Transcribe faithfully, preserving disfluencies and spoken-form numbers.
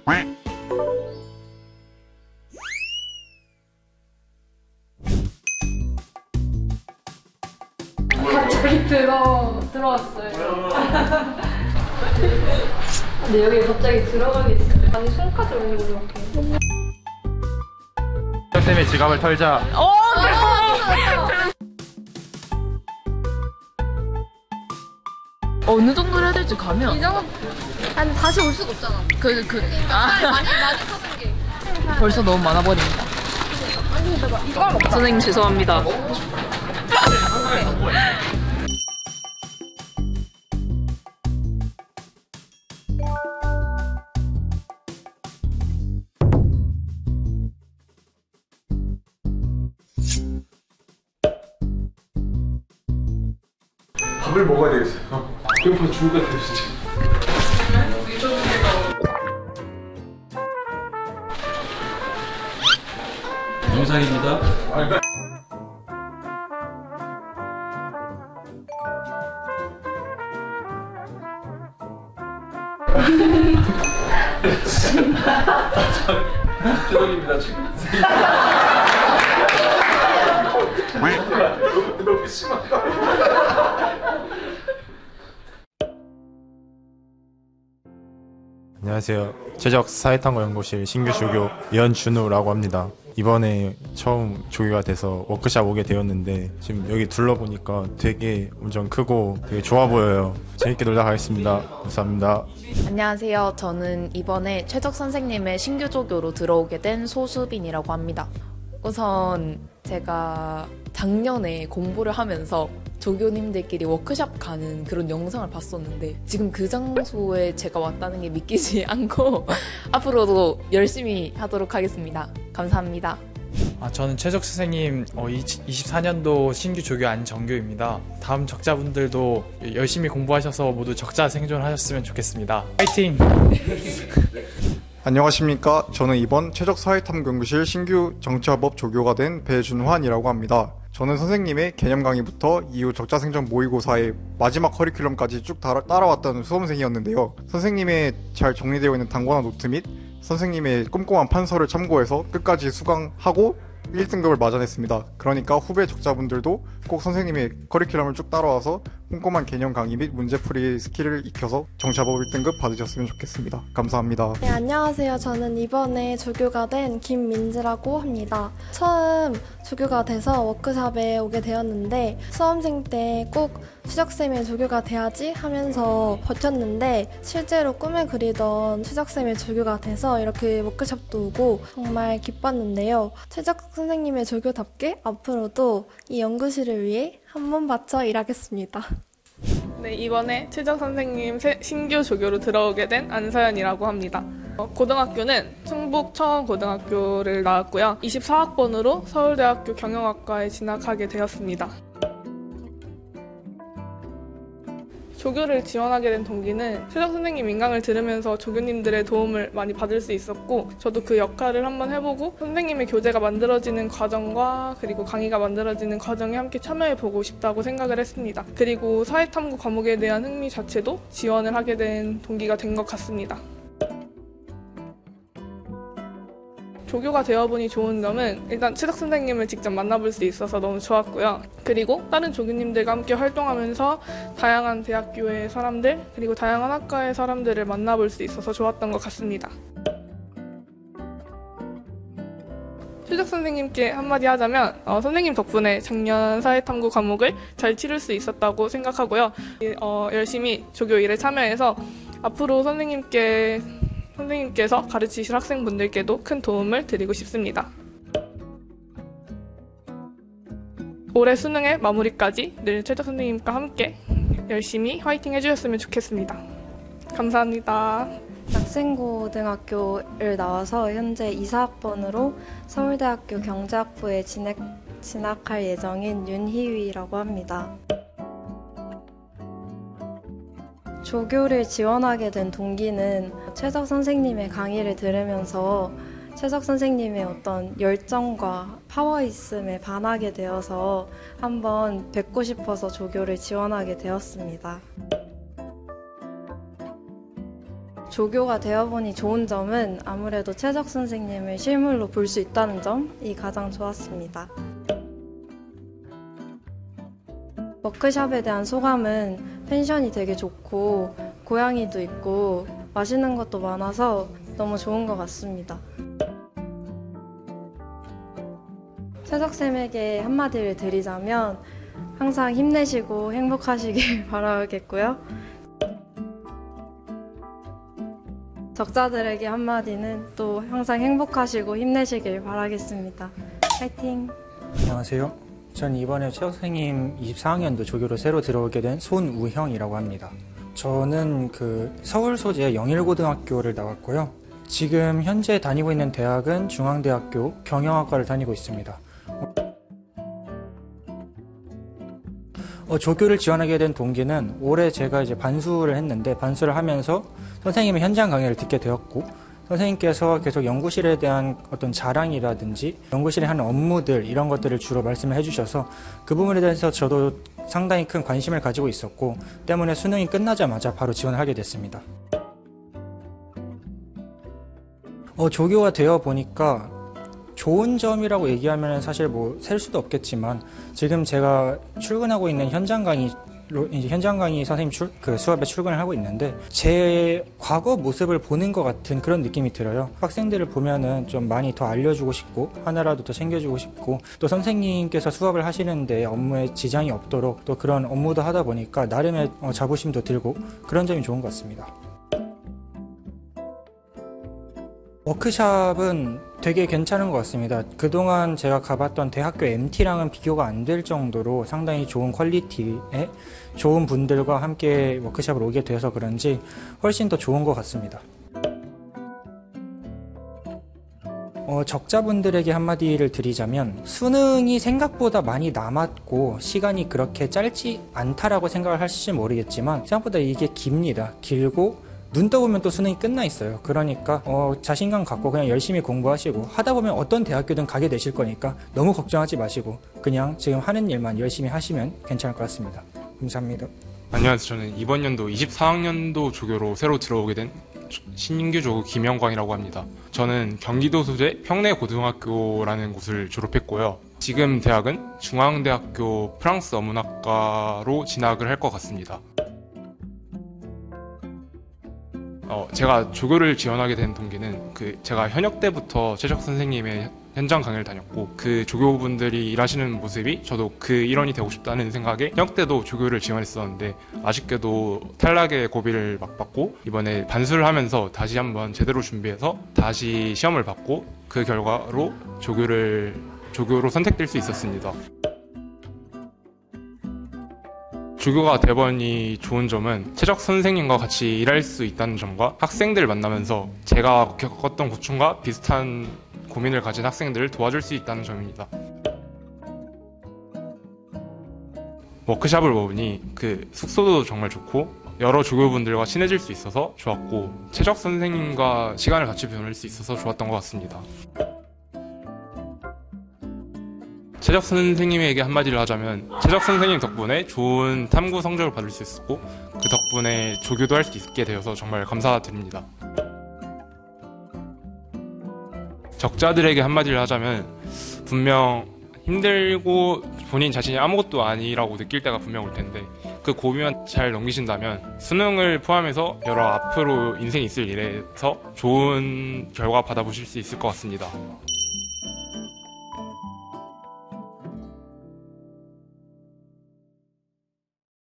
갑자기 들어, 들어왔어요. 근데 여기 갑자기 들어가게 있어요. 아니 손까지 올리고 이렇게. 쌤의 지갑을 털자. 어! 어느 정도 해야 될지 가면. 이 정도. 아니 다시 올 수가 없잖아. 그, 그, 아. 많이 많이 사는 게. 벌써 너무 많아 버립니다. 선생님 죄송합니다. 밥을 먹어야 되겠어요. 배고파 죽을 것 같아요 진짜. 영상입니다. 죄송합니다. 너무, 너무 심하다. 안녕하세요. 최적 사회탐구 연구실 신규 조교 연준우라고 합니다. 이번에 처음 조교가 돼서 워크샵 오게 되었는데 지금 여기 둘러보니까 되게 엄청 크고 되게 좋아 보여요. 재밌게 놀다 가겠습니다. 감사합니다. 안녕하세요. 저는 이번에 최적 선생님의 신규 조교로 들어오게 된 소수빈이라고 합니다. 우선 제가 작년에 공부를 하면서 조교님들끼리 워크샵 가는 그런 영상을 봤었는데 지금 그 장소에 제가 왔다는 게 믿기지 않고 앞으로도 열심히 하도록 하겠습니다. 감사합니다. 아, 저는 최적 선생님 어, 이십사 년도 신규 조교 안정규입니다. 다음 적자분들도 열심히 공부하셔서 모두 적자 생존하셨으면 좋겠습니다. 파이팅! 안녕하십니까. 저는 이번 최적 사회탐구연구실 신규 정치화법 조교가 된 배준환이라고 합니다. 저는 선생님의 개념 강의부터 이후 적자생존 모의고사의 마지막 커리큘럼까지 쭉 따라왔던 수험생이었는데요. 선생님의 잘 정리되어 있는 단권화 노트 및 선생님의 꼼꼼한 판서를 참고해서 끝까지 수강하고 일 등급을 맞아냈습니다. 그러니까 후배 적자분들도 꼭 선생님의 커리큘럼을 쭉 따라와서 꼼꼼한 개념 강의 및 문제풀이 스킬을 익혀서 정치화법 일 등급 받으셨으면 좋겠습니다. 감사합니다. 네, 안녕하세요. 저는 이번에 조교가 된 김민지라고 합니다. 처음 조교가 돼서 워크샵에 오게 되었는데 수험생 때 꼭 최적쌤의 조교가 돼야지 하면서 버텼는데 실제로 꿈에 그리던 최적쌤의 조교가 돼서 이렇게 워크샵도 오고 정말 기뻤는데요. 최적 선생님의 조교답게 앞으로도 이 연구실을 위해 한 번 바쳐 일하겠습니다. 네, 이번에 최적 선생님 신규 조교로 들어오게 된 안서연이라고 합니다. 어, 고등학교는 충북 청원고등학교를 나왔고요. 이십사 학번으로 서울대학교 경영학과에 진학하게 되었습니다. 조교를 지원하게 된 동기는 최적 선생님 인강을 들으면서 조교님들의 도움을 많이 받을 수 있었고 저도 그 역할을 한번 해보고 선생님의 교재가 만들어지는 과정과 그리고 강의가 만들어지는 과정에 함께 참여해보고 싶다고 생각을 했습니다. 그리고 사회탐구 과목에 대한 흥미 자체도 지원을 하게 된 동기가 된 것 같습니다. 조교가 되어보니 좋은 점은 일단 최적 선생님을 직접 만나볼 수 있어서 너무 좋았고요. 그리고 다른 조교님들과 함께 활동하면서 다양한 대학교의 사람들 그리고 다양한 학과의 사람들을 만나볼 수 있어서 좋았던 것 같습니다. 최적 선생님께 한마디 하자면 어, 선생님 덕분에 작년 사회탐구 과목을 잘 치를 수 있었다고 생각하고요. 어, 열심히 조교 일에 참여해서 앞으로 선생님께 선생님께서 가르치실 학생분들께도 큰 도움을 드리고 싶습니다. 올해 수능의 마무리까지 늘 최적 선생님과 함께 열심히 화이팅 해주셨으면 좋겠습니다. 감사합니다. 낙생고등학교를 나와서 현재 이사 학번으로 서울대학교 경제학부에 진학, 진학할 예정인 윤희위라고 합니다. 조교를 지원하게 된 동기는 최적 선생님의 강의를 들으면서 최적 선생님의 어떤 열정과 파워있음에 반하게 되어서 한번 뵙고 싶어서 조교를 지원하게 되었습니다. 조교가 되어보니 좋은 점은 아무래도 최적 선생님을 실물로 볼 수 있다는 점이 가장 좋았습니다. 워크샵에 대한 소감은 펜션이 되게 좋고 고양이도 있고 맛있는 것도 많아서 너무 좋은 것 같습니다. 최석쌤에게 한마디를 드리자면 항상 힘내시고 행복하시길 바라겠고요. 적자들에게 한마디는 또 항상 행복하시고 힘내시길 바라겠습니다. 파이팅! 안녕하세요. 전 이번에 최석 선생님 이십사 학년도 조교로 새로 들어오게 된 손우형이라고 합니다. 저는 그 서울 소재 영일고등학교를 나왔고요. 지금 현재 다니고 있는 대학은 중앙대학교 경영학과를 다니고 있습니다. 어, 조교를 지원하게 된 동기는 올해 제가 이제 반수를 했는데 반수를 하면서 선생님의 현장 강의를 듣게 되었고 선생님께서 계속 연구실에 대한 어떤 자랑이라든지 연구실에 하는 업무들 이런 것들을 주로 말씀을 해주셔서 그 부분에 대해서 저도 상당히 큰 관심을 가지고 있었고 때문에 수능이 끝나자마자 바로 지원을 하게 됐습니다. 어, 조교가 되어 보니까 좋은 점이라고 얘기하면 사실 뭐 셀 수도 없겠지만 지금 제가 출근하고 있는 현장 강의로 이제 현장 강의 선생님 출, 그 수업에 출근을 하고 있는데 제 과거 모습을 보는 것 같은 그런 느낌이 들어요. 학생들을 보면은 좀 많이 더 알려주고 싶고 하나라도 더 챙겨주고 싶고 또 선생님께서 수업을 하시는데 업무에 지장이 없도록 또 그런 업무도 하다 보니까 나름의 자부심도 들고 그런 점이 좋은 것 같습니다. 워크샵은 되게 괜찮은 것 같습니다. 그동안 제가 가봤던 대학교 엠티랑은 비교가 안 될 정도로 상당히 좋은 퀄리티의 좋은 분들과 함께 워크샵을 오게 되어서 그런지 훨씬 더 좋은 것 같습니다. 어, 적자분들에게 한마디를 드리자면 수능이 생각보다 많이 남았고 시간이 그렇게 짧지 않다라고 생각을 하실지 모르겠지만 생각보다 이게 깁니다. 길고 눈 떠보면 또 수능이 끝나 있어요. 그러니까 어, 자신감 갖고 그냥 열심히 공부하시고 하다 보면 어떤 대학교든 가게 되실 거니까 너무 걱정하지 마시고 그냥 지금 하는 일만 열심히 하시면 괜찮을 것 같습니다. 감사합니다. 안녕하세요. 저는 이번 연도 이십사 학년도 조교로 새로 들어오게 된 신규 조교 김영광이라고 합니다. 저는 경기도 소재 평내고등학교라는 곳을 졸업했고요. 지금 대학은 중앙대학교 프랑스 어문학과로 진학을 할 것 같습니다. 어, 제가 조교를 지원하게 된 동기는 그 제가 현역 때부터 최적 선생님의 현장 강의를 다녔고 그 조교분들이 일하시는 모습이 저도 그 일원이 되고 싶다는 생각에 현역 때도 조교를 지원했었는데 아쉽게도 탈락의 고비를 막 받고 이번에 반수를 하면서 다시 한번 제대로 준비해서 다시 시험을 받고 그 결과로 조교를 조교로 선택될 수 있었습니다. 조교가 대번이 좋은 점은 최적 선생님과 같이 일할 수 있다는 점과 학생들을 만나면서 제가 겪었던 고충과 비슷한 고민을 가진 학생들을 도와줄 수 있다는 점입니다. 워크샵을 보니 그 숙소도 정말 좋고 여러 조교분들과 친해질 수 있어서 좋았고 최적 선생님과 시간을 같이 보낼 수 있어서 좋았던 것 같습니다. 최적 선생님에게 한마디를 하자면 최적 선생님 덕분에 좋은 탐구 성적을 받을 수 있었고 그 덕분에 조교도 할 수 있게 되어서 정말 감사드립니다. 적자들에게 한마디를 하자면 분명 힘들고 본인 자신이 아무것도 아니라고 느낄 때가 분명 올 텐데 그 고비만 잘 넘기신다면 수능을 포함해서 여러 앞으로 인생이 있을 일에서 좋은 결과 받아보실 수 있을 것 같습니다.